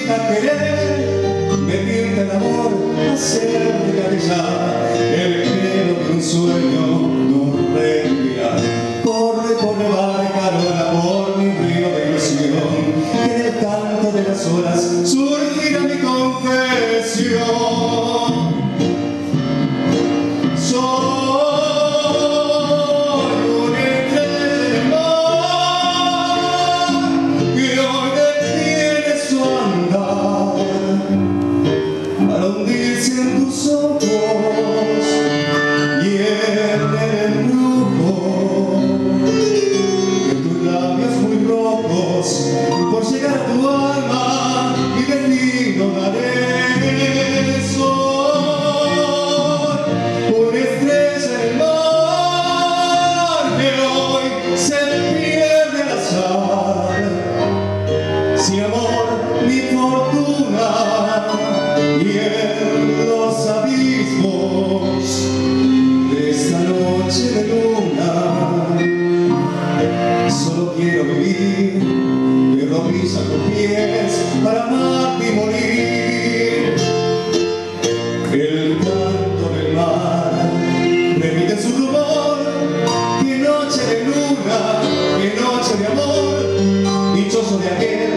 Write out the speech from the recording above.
a querer, me pinta el amor, hacerte gavillar, el miedo de un sueño no respirar. Corre, corre, barca, lola, por mi río de ilusión, que del canto de las olas surgirá mi confesión. En tus ojos y en el embrujo de tus labios muy rojos, por llegar a tu alma mi destino daré. Soy una estrella en el mar que hoy se pierde al azar, sin amor ni fortuna y en los abismos de esta noche de luna solo quiero vivir de rodillas a tus pies para amarte y morir. El canto del mar repite su rumor, qué noche de luna, qué noche de amor, dichoso de aquel